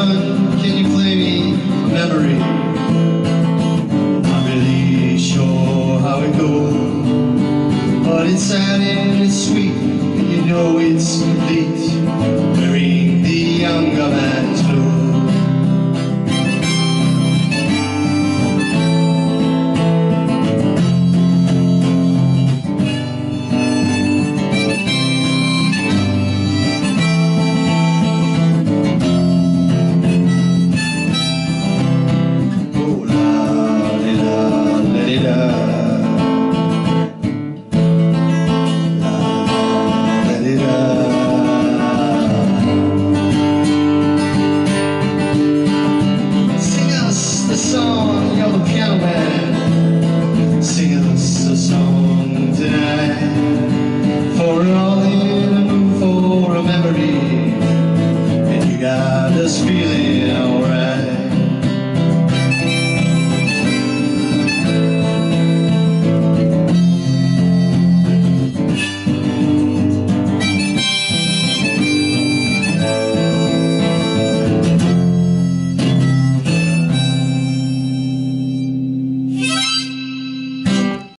son, can you play me a memory? Not really sure how it goes, but it's sad and it's sweet, and you know it's complete, wearing the younger man's clothes. Song, you're the piano man. Sing us a song tonight, for we're all in a mood for a memory, and you got us feeling